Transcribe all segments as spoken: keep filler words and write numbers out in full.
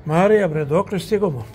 Marija, bre, dokle stigamo?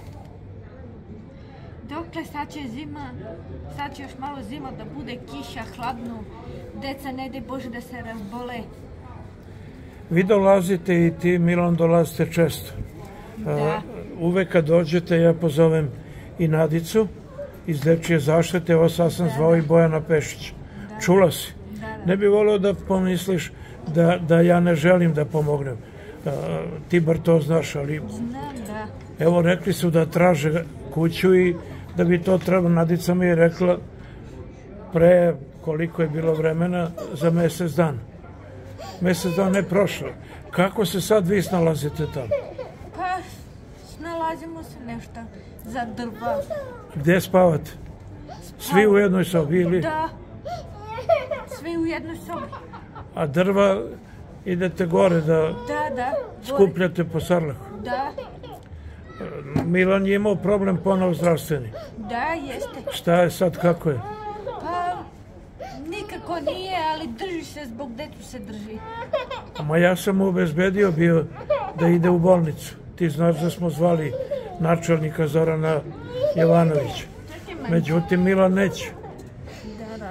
Dokle, sad će zima, sad će još malo zima da bude, kiša, hladno, deca ne daj Bože da se razbole. Vi dolazite i ti, Milan, dolazite često. Da. Uvek kad dođete, ja pozovem i Nadicu iz Dečije zaštite, evo sad sam zvao i Bojana Pešića. Čula si? Ne bi volio da pomisliš da ja ne želim da pomognem. Ti bar to znaš, ali... Znam, da. Evo, rekli su da traže kuću i da bi to trebalo. Nadica mi je rekla pre koliko je bilo vremena, za mesec dana. Mesec dana je prošlo. Kako se sad vi snalazite tamo? Pa, snalazimo se nešto za drva. Gde spavate? Svi u jednoj sobi ili? Da, svi u jednoj sobi. A drva idete gore da skupljate po Sarlahu? Da. Milan je imao problem ponovo zdravstveni. Da, jeste. Šta je sad, kako je? Pa, nikako nije, ali drži se, zbog decu se drži. Ma ja sam mu obezbedio bio da ide u bolnicu. Ti znaš da smo zvali načelnika Zorana Jovanovića. Međutim, Milan neće. Da, da.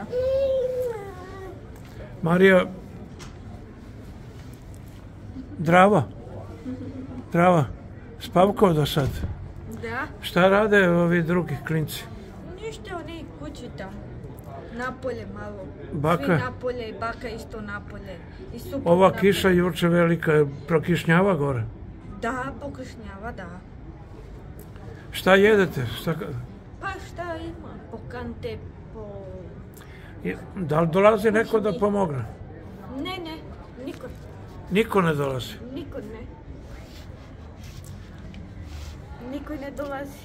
Marija, Drava, Drava, spavkao do sad? Da. Šta rade ovi drugi klinci? Ništa, oni kući tamo. Napolje malo. Baka? Svi napolje i baka isto napolje. Ova kiša juče velika, prokišnjava gore? Da, pokišnjava, da. Šta jedete? Pa šta ima? Po kante, po... Da li dolazi neko da pomogne? Ne, ne, niko. Niko ne dolazi? Niko ne. Niko ne dolazi.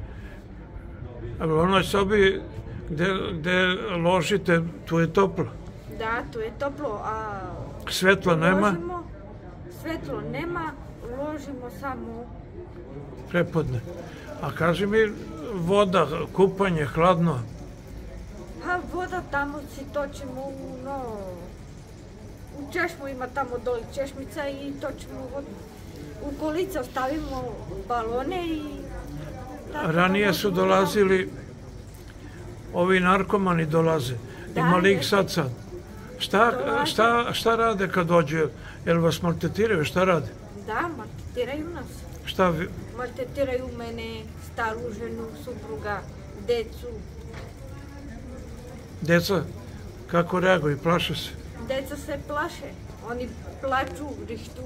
A u onoj sobi gde ložite, tu je toplo? Da, tu je toplo, a... Svetla nema? Svetlo nema, ložimo samo... Prepodne. A kaži mi, voda, kupanje, hladno? Pa voda tamo si točimo u, no... U češmu ima tamo doli češmica i točimo vodu. U kolica stavimo balone i... Ranije su dolazili, ovi narkomani dolaze. Ima li ih sad sad? Šta rade kad dođu? Jel vas maltretiraju? Šta rade? Da, maltretiraju nas. Šta? Maltretiraju mene, staru ženu, supruga, decu. Deca kako reaguju? Plaše se? Deca se plaše. Oni plaču, rištu.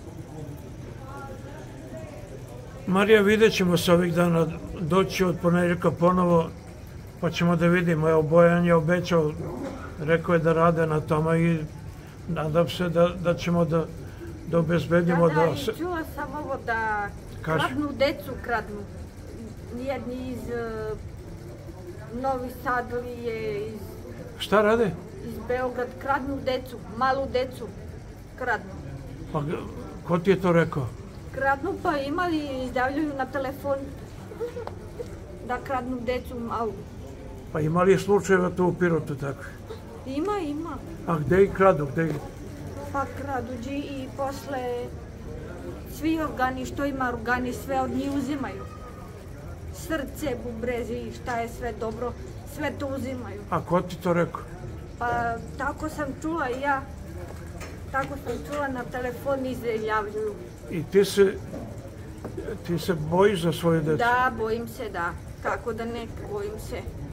Marija, vidjet ćemo se ovih dana, doći od ponedjeljka ponovo, pa ćemo da vidimo. Evo, Bojan je obećao, rekao je da rade na tome i nadam se da ćemo da obezbedimo da... Da, da, i čula sam ovo da kradnu decu, kradnu. Jedni iz Novi Sad li je iz... Šta rade? Iz Beograd, kradnu decu, malu decu, kradnu. Pa, ko ti je to rekao? Kradnu, pa imali, izdavljaju na telefon da kradnu decu malu. Pa ima li slučajeva tu u Pirotu tako? Ima, ima. A gde ih kradu, gde ih? Pa kraduđi i posle svi organi, što ima organi, sve od njih uzimaju. Srce, bubrezi, šta je sve dobro, sve to uzimaju. A ko ti to rekao? Pa tako sam čula i ja. Tako sam čula na telefon i izjavljuju. I ti se, ti se bojiš za svoje djecu? Da, bojim se, da. Kako da ne, bojim se.